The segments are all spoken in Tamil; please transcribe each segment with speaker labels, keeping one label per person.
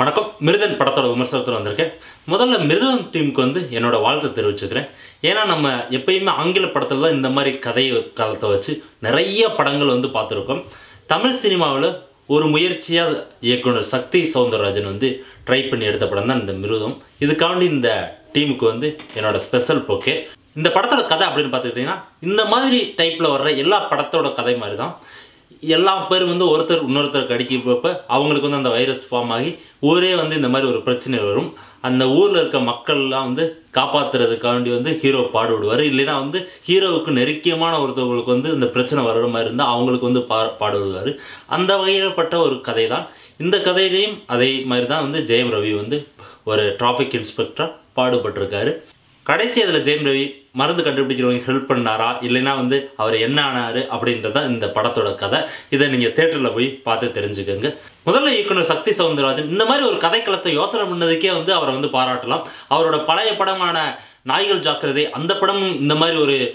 Speaker 1: வணக்கம். மிருதன் படத்தோட விமர்சனத்தில் வந்திருக்கேன். முதல்ல மிருதன் டீமுக்கு என்னோட வாழ்த்து தெரிவிச்சுக்கிறேன். ஏன்னா நம்ம எப்பயுமே ஆங்கில படத்தில் தான் இந்த மாதிரி கதை காலத்தை வச்சு நிறைய படங்கள் பார்த்துருக்கோம். தமிழ் சினிமாவில் ஒரு முயற்சியாக இயக்குனர் சக்தி சௌந்தரராஜன் ட்ரை பண்ணி எடுத்த படம் தான் இந்த மிருதம். இதுக்காண்டி இந்த டீமுக்கு என்னோட ஸ்பெஷல் போக்கே. இந்த படத்தோட கதை அப்படின்னு பார்த்துக்கிட்டிங்கன்னா இந்த மாதிரி டைப்பில் வர்ற எல்லா படத்தோட கதை மாதிரி தான். எல்லா பேரும் ஒருத்தர் இன்னொருத்தருக்கு அடிக்கிறப்ப அவங்களுக்கு அந்த வைரஸ் ஃபார்ம் ஆகி ஊரே இந்த மாதிரி ஒரு பிரச்சனை வரும். அந்த ஊரில் இருக்க மக்கள்லாம் காப்பாற்றுறதுக்காண்டி ஹீரோ பாடுவிடுவார். இல்லைன்னா ஹீரோவுக்கு நெருக்கியமான ஒருத்தவங்களுக்கு இந்த பிரச்சனை வர்ற மாதிரி இருந்தால் அவங்களுக்கு பாடுவிடுவார். அந்த வகையில்பட்ட ஒரு கதை தான். இந்த கதையிலையும் அதே மாதிரி தான் ஜெயம் ரவி ஒரு டிராஃபிக் இன்ஸ்பெக்டராக பாடுபட்டிருக்காரு. கடைசி அதில் ஜெயம் ரவி மருந்து கண்டுபிடிக்கிறவங்க ஹெல்ப் பண்ணாரா இல்லைன்னா அவர் என்ன ஆனார் அப்படின்றது தான் இந்த படத்தோட கதை. இதை நீங்கள் தேட்டரில் போய் பார்த்து தெரிஞ்சுக்கோங்க. முதல்ல இயக்குனர் சக்தி சௌந்தரராஜன் இந்த மாதிரி ஒரு கதைக்களத்தை யோசனை பண்ணதுக்கே அவரை பாராட்டலாம். அவரோட பழைய படமான நாய்கள் ஜாக்கிரதை அந்த படமும் இந்த மாதிரி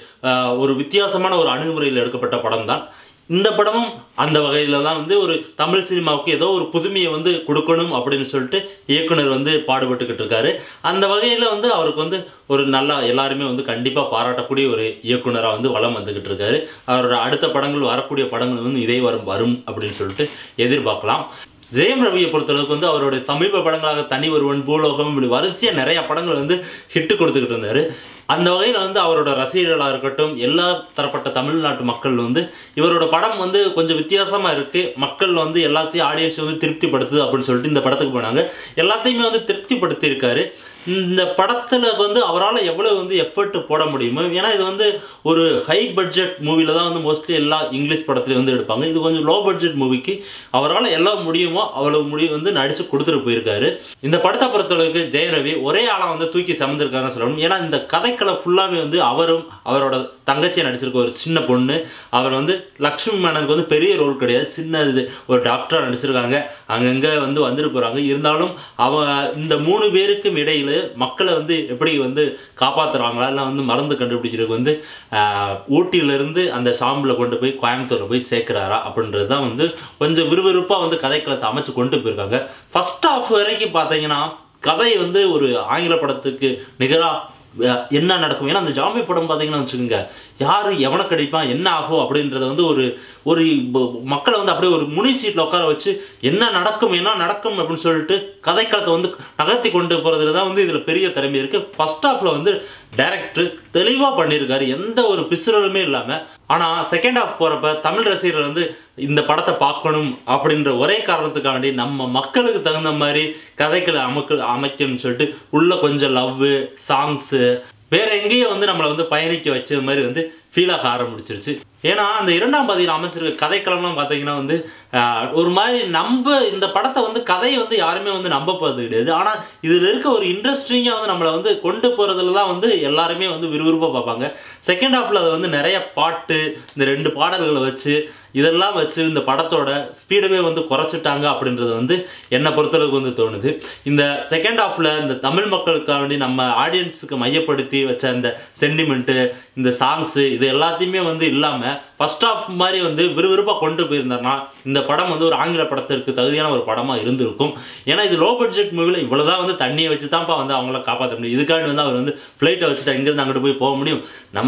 Speaker 1: ஒரு வித்தியாசமான ஒரு அணுகுமுறையில் எடுக்கப்பட்ட படம் தான். இந்த படமும் அந்த வகையில் தான் ஒரு தமிழ் சினிமாவுக்கு ஏதோ ஒரு புதுமையை கொடுக்கணும் அப்படின்னு சொல்லிட்டு இயக்குனர் பாடுபட்டுக்கிட்டு இருக்காரு. அந்த வகையில் அவருக்கு ஒரு நல்லா எல்லாருமே கண்டிப்பாக பாராட்டக்கூடிய ஒரு இயக்குனராக வலம் வந்துக்கிட்டு இருக்காரு. அவரோட அடுத்த படங்கள் வரக்கூடிய படங்கள் இதே வரும் அப்படின்னு சொல்லிட்டு எதிர்பார்க்கலாம். ஜெயம் ரவியை பொறுத்தளவுக்கு அவருடைய சமீப படங்களாக தனி ஒருவன், பூலோகம், இப்படி வரிசையாக நிறைய படங்கள் ஹிட்டு கொடுத்துக்கிட்டு இருந்தார். அந்த வகையில் அவரோட ரசிகர்களாக இருக்கட்டும் எல்லா தரப்பட்ட தமிழ்நாட்டு மக்கள் இவரோட படம் கொஞ்சம் வித்தியாசமாக இருக்குது, மக்கள் எல்லாத்தையும் ஆடியன்ஸ் திருப்திப்படுத்துது அப்படின்னு சொல்லிட்டு இந்த படத்துக்கு போனாங்க. எல்லாத்தையுமே திருப்திப்படுத்தி இருக்காரு. இந்த படத்தில் அவரால் எவ்வளோ எஃபர்ட் போட முடியுமோ, ஏன்னா இது ஒரு ஹை பட்ஜெட் மூவியில் தான் மோஸ்ட்லி எல்லா இங்கிலீஷ் படத்துலையும் எடுப்பாங்க. இது கொஞ்சம் லோ பட்ஜெட் மூவிக்கு அவரால் எல்லாம் முடியுமோ அவ்வளோ முடிவு நடித்து கொடுத்துட்டு போயிருக்காரு. இந்த படத்தை பொறுத்தளவுக்கு ஜெயம் ரவி ஒரே ஆளாக தூக்கி சமந்திருக்காருன்னு சொல்லணும். ஏன்னா இந்த கதைக்களை ஃபுல்லாகவே அவரும் அவரோட தங்கச்சியை நடிச்சிருக்க ஒரு சின்ன பொண்ணு, அவர் லக்ஷ்மி மேனனுக்கு பெரிய ரோல் கிடையாது, சின்ன இது ஒரு டாக்டராக நடிச்சிருக்காங்க. அங்கங்கே வந்துட்டு போகிறாங்க. இருந்தாலும் இந்த 3 பேருக்கும் இடையில் மக்களை எப்படி காப்பாற்றுறாங்களா இல்லை மருந்து கண்டுபிடிக்கிறதுக்கு ஊட்டியிலிருந்து அந்த ஷாம்பில் கொண்டு போய் கோயம்புத்தூரில் போய் சேர்க்குறாரா அப்படின்றது தான் கொஞ்சம் விறுவிறுப்பாக கதைக்களத்தை அமைச்சு கொண்டு போயிருக்காங்க. ஃபர்ஸ்ட் ஹாஃப் வரைக்கும் பார்த்தீங்கன்னா கதை ஒரு ஆங்கில படத்துக்கு நிகராக என்ன நடக்கும். ஏன்னா அந்த ஜாம்பி படம் பார்த்தீங்கன்னா வச்சுக்கோங்க, யார் எவனை கிடைப்பான் என்ன ஆகும் அப்படின்றத ஒரு மக்களை அப்படியே ஒரு முனி சீட்டில் உட்கார வச்சு என்ன நடக்கும் அப்படின்னு சொல்லிட்டு கதைக்களத்தை நகர்த்தி கொண்டு போகிறதுல தான் இதில் பெரிய திறமை இருக்குது. ஃபர்ஸ்ட் ஹாஃபில் டைரக்டர் தெளிவாக பண்ணியிருக்காரு, எந்த ஒரு பிசுறலுமே இல்லாமல். ஆனால் செகண்ட் ஹாஃப் போகிறப்ப தமிழ் ரசிகர்கள் இந்த படத்தை பார்க்கணும் அப்படின்ற ஒரே காரணத்துக்காண்டி நம்ம மக்களுக்கு தகுந்த மாதிரி கதைகளை அமைக்கணும்னு சொல்லிட்டு உள்ள கொஞ்சம் லவ்வு சாங்ஸு வேற எங்கேயும் நம்மளை பயணிக்க வச்சது மாதிரி ஃபீலாக ஆரம்பிச்சிருச்சு. ஏன்னா அந்த 2ஆம் பாதியில் அமைச்சிருக்க கதைக்களம்லாம் பார்த்தீங்கன்னா ஒரு மாதிரி இந்த படத்தை கதையை யாருமே நம்ப போகிறது கிடையாது. ஆனால் இதில் இருக்க ஒரு இன்ட்ரெஸ்டிங்காக நம்மளை கொண்டு போகிறதுல தான் எல்லாருமே விறுவிறுப்பாக பார்ப்பாங்க. செகண்ட் ஹாஃபில் அதை நிறைய பாட்டு, இந்த 2 பாடல்களை வச்சு இதெல்லாம் வச்சு இந்த படத்தோட ஸ்பீடவே குறைச்சிட்டாங்க அப்படின்றது என்னை பொறுத்தளவுக்கு தோணுது. இந்த செகண்ட் ஹாஃபில் இந்த தமிழ் மக்களுக்காண்டி நம்ம ஆடியன்ஸுக்கு மையப்படுத்தி வச்ச இந்த சென்டிமெண்ட்டு, இந்த சாங்ஸு, இது எல்லாத்தையுமே இல்லாமல் ஃபர்ஸ்ட் ஹாஃப் மாதிரி விறுவிறுப்பாக கொண்டு போயிருந்தாருன்னா இந்த படம் ஒரு ஆங்கில படத்திற்கு தகுதியான ஒரு படமாக இருந்திருக்கும். ஏன்னா இது லோ பட்ஜெட் மூவியில் இவ்வளோதான் தண்ணியை வச்சு தான்ப்பா அவங்கள காப்பாற்ற முடியும். இதுக்காண்டி அவர் ஃப்ளைட்டை வச்சுட்டு இங்கேருந்து அங்கிட்டு போய் போக முடியும்.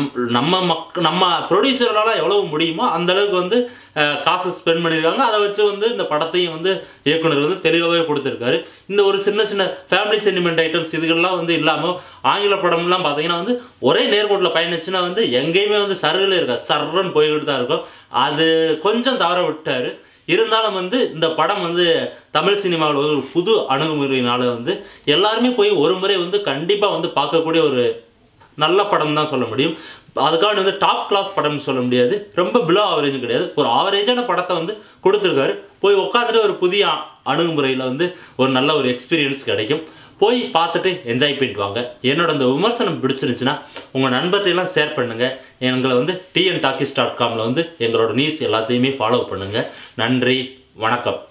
Speaker 1: நம்ம ப்ரொடியூசர்களால் எவ்வளவு முடியுமோ அந்தளவுக்கு காசு ஸ்பெண்ட் பண்ணியிருக்காங்க. அதை வச்சு இந்த படத்தையும் இயக்குனர் தெளிவாகவே கொடுத்துருக்காரு. இந்த ஒரு சின்ன சின்ன ஃபேமிலி சென்டிமெண்ட் ஐட்டம்ஸ் இதுகள்லாம் இல்லாமல் ஆங்கில படம்லாம் பார்த்தீங்கன்னா ஒரே நேர்கோட்டில் பயணிச்சுன்னா எங்கேயுமே சருகில் இருக்கா, சர்றன்னு போய்கிட்டு தான் இருக்கும். அது கொஞ்சம் தவற விட்டார். இருந்தாலும் இந்த படம் தமிழ் சினிமாவில் ஒரு புது அணுகுமுறையினால எல்லாருமே போய் ஒரு முறை கண்டிப்பாக பார்க்கக்கூடிய ஒரு நல்ல படம் தான் சொல்ல முடியும். அதுக்காக டாப் கிளாஸ் படம்னு சொல்ல முடியாது, ரொம்ப பிலோ ஆவரேஜும் கிடையாது, ஒரு ஆவரேஜான படத்தை கொடுத்துருக்காரு. போய் உட்காந்துட்டு ஒரு புதிய அணுகுமுறையில் ஒரு நல்ல ஒரு எக்ஸ்பீரியன்ஸ் கிடைக்கும். போய் பார்த்துட்டு என்ஜாய் பண்ணிட்டு வாங்க. என்னோட இந்த விமர்சனம் பிடிச்சிருந்துச்சுன்னா உங்கள் நண்பர்களெல்லாம் ஷேர் பண்ணுங்கள். எங்களை tntalkies.comல எங்களோட நியூஸ் எல்லாத்தையுமே ஃபாலோ பண்ணுங்கள். நன்றி, வணக்கம்.